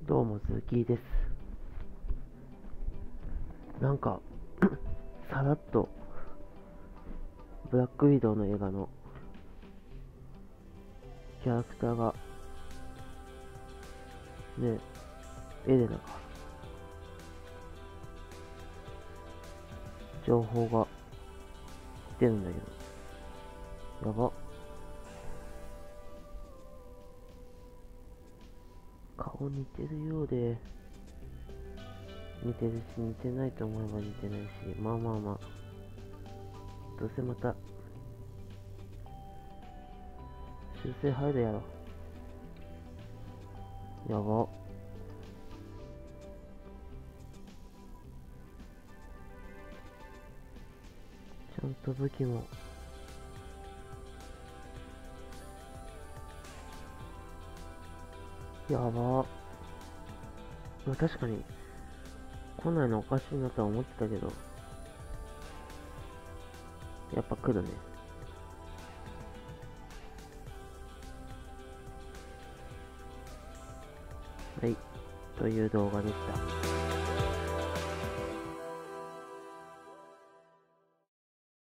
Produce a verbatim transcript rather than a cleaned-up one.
どうも鈴木です。なんかさらっとブラックウィドウの映画のキャラクターがね、エレナか情報が来てるんだけど、やば。顔似てるようで似てるし、似てないと思えば似てないし、まあまあまあ、どうせまた修正入るやろ。やば。ちゃんと武器もやば。まあ確かに来ないのおかしいなとは思ってたけど、やっぱ来るね。はい、という動画でした。